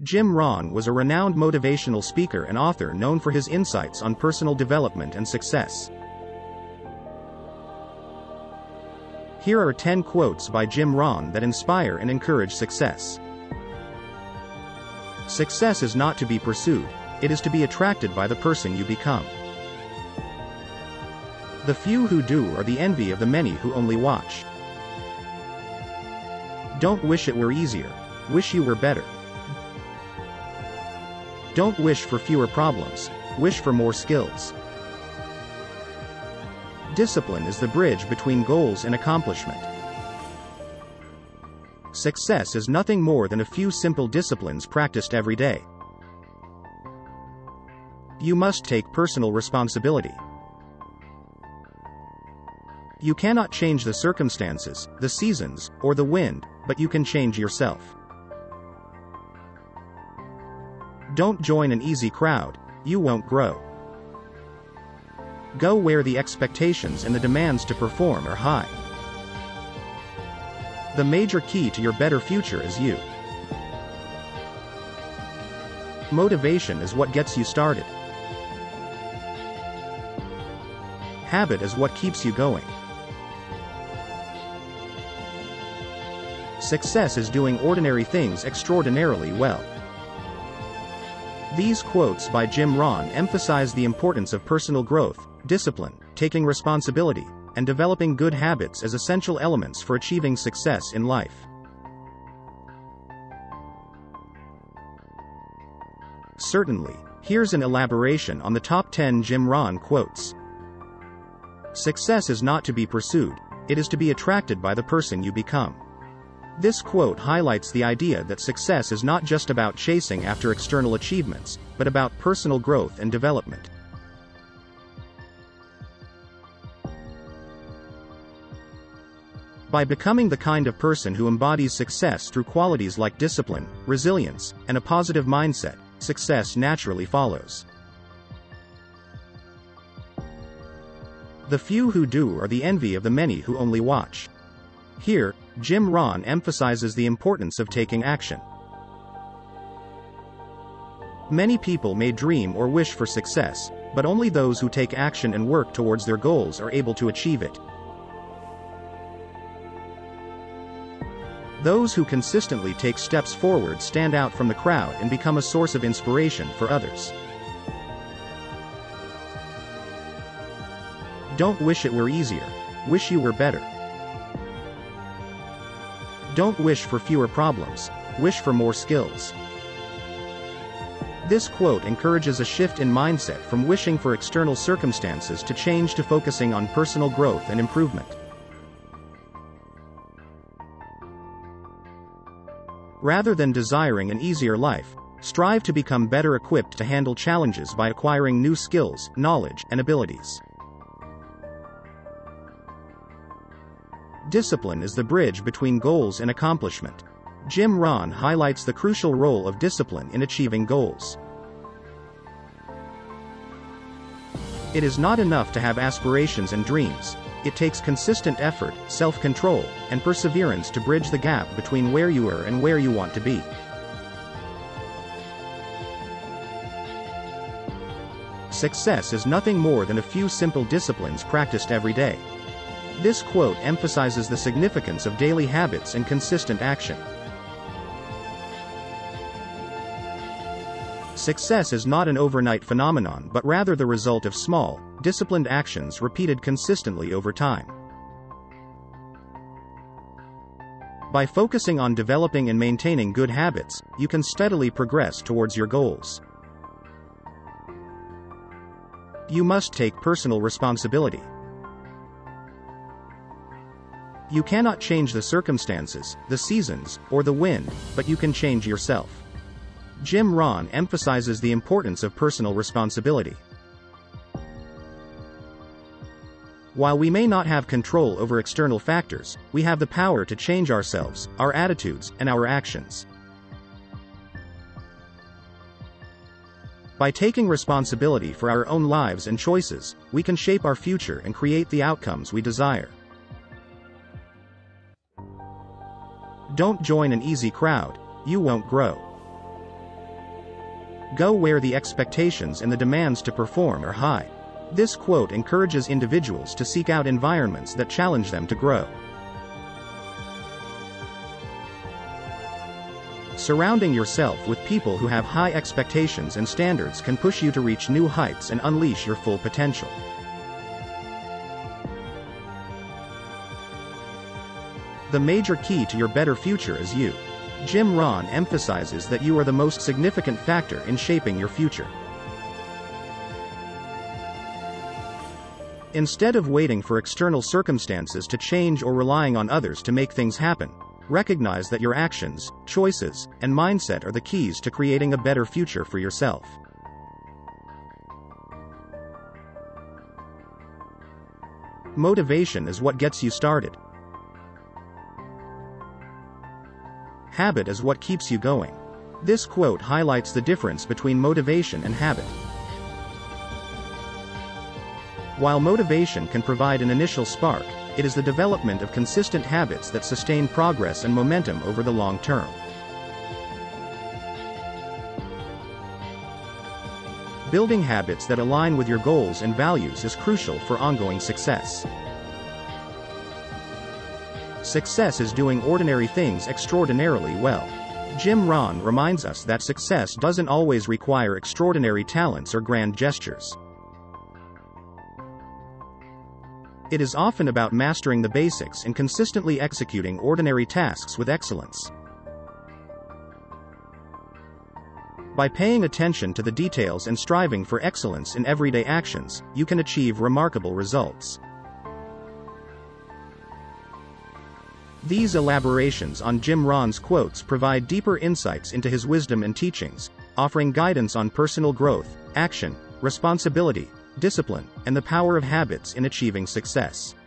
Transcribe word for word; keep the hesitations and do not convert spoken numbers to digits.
Jim Rohn was a renowned motivational speaker and author known for his insights on personal development and success. Here are ten quotes by Jim Rohn that inspire and encourage success. Success is not to be pursued, it is to be attracted by the person you become. The few who do are the envy of the many who only watch. Don't wish it were easier, wish you were better. Don't wish for fewer problems, wish for more skills. Discipline is the bridge between goals and accomplishment. Success is nothing more than a few simple disciplines practiced every day. You must take personal responsibility. You cannot change the circumstances, the seasons, or the wind, but you can change yourself. Don't join an easy crowd, you won't grow. Go where the expectations and the demands to perform are high. The major key to your better future is you. Motivation is what gets you started. Habit is what keeps you going. Success is doing ordinary things extraordinarily well. These quotes by Jim Rohn emphasize the importance of personal growth, discipline, taking responsibility, and developing good habits as essential elements for achieving success in life. Certainly, here's an elaboration on the top ten Jim Rohn quotes. Success is not to be pursued, it is to be attracted by the person you become. This quote highlights the idea that success is not just about chasing after external achievements, but about personal growth and development. By becoming the kind of person who embodies success through qualities like discipline, resilience, and a positive mindset, success naturally follows. The few who do are the envy of the many who only watch. Here, Jim Rohn emphasizes the importance of taking action. Many people may dream or wish for success, but only those who take action and work towards their goals are able to achieve it. Those who consistently take steps forward stand out from the crowd and become a source of inspiration for others. Don't wish it were easier, wish you were better. Don't wish for fewer problems, wish for more skills. This quote encourages a shift in mindset from wishing for external circumstances to change to focusing on personal growth and improvement. Rather than desiring an easier life, strive to become better equipped to handle challenges by acquiring new skills, knowledge, and abilities. Discipline is the bridge between goals and accomplishment. Jim Rohn highlights the crucial role of discipline in achieving goals. It is not enough to have aspirations and dreams. It takes consistent effort, self-control, and perseverance to bridge the gap between where you are and where you want to be. Success is nothing more than a few simple disciplines practiced every day. This quote emphasizes the significance of daily habits and consistent action. Success is not an overnight phenomenon but rather the result of small, disciplined actions repeated consistently over time. By focusing on developing and maintaining good habits, you can steadily progress towards your goals. You must take personal responsibility. You cannot change the circumstances, the seasons, or the wind, but you can change yourself. Jim Rohn emphasizes the importance of personal responsibility. While we may not have control over external factors, we have the power to change ourselves, our attitudes, and our actions. By taking responsibility for our own lives and choices, we can shape our future and create the outcomes we desire. Don't join an easy crowd, you won't grow. Go where the expectations and the demands to perform are high. This quote encourages individuals to seek out environments that challenge them to grow. Surrounding yourself with people who have high expectations and standards can push you to reach new heights and unleash your full potential. The major key to your better future is you. Jim Rohn emphasizes that you are the most significant factor in shaping your future. Instead of waiting for external circumstances to change or relying on others to make things happen, recognize that your actions, choices, and mindset are the keys to creating a better future for yourself. Motivation is what gets you started. Habit is what keeps you going. This quote highlights the difference between motivation and habit. While motivation can provide an initial spark, it is the development of consistent habits that sustain progress and momentum over the long term. Building habits that align with your goals and values is crucial for ongoing success. Success is doing ordinary things extraordinarily well. Jim Rohn reminds us that success doesn't always require extraordinary talents or grand gestures. It is often about mastering the basics and consistently executing ordinary tasks with excellence. By paying attention to the details and striving for excellence in everyday actions, you can achieve remarkable results. These elaborations on Jim Rohn's quotes provide deeper insights into his wisdom and teachings, offering guidance on personal growth, action, responsibility, discipline, and the power of habits in achieving success.